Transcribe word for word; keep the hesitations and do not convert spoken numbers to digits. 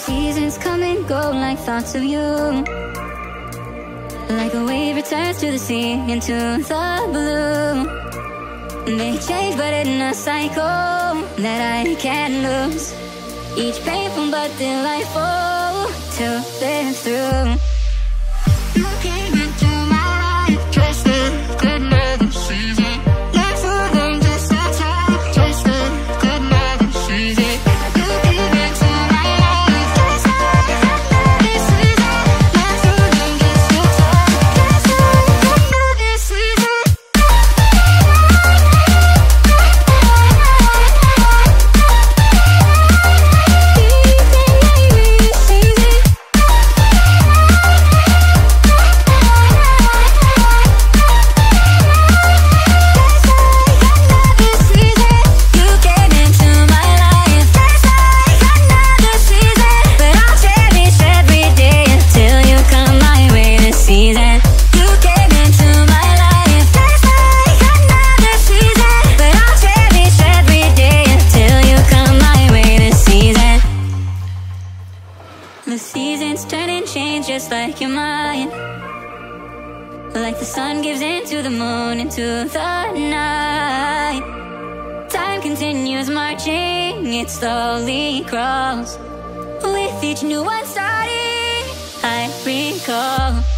seasons come and go like thoughts of you. Like a wave returns to the sea, into the blue. They change but in a cycle that I can't lose. Each painful but delightful to live through. You came into my life just like another season. Like food just a time, just like another season. You came into my life just like another season. Like food just a time, just like another season. The seasons turn and change just like your mind. Like the sun gives into the moon, into the night. Time continues marching, it slowly crawls. With each new one starting, I recall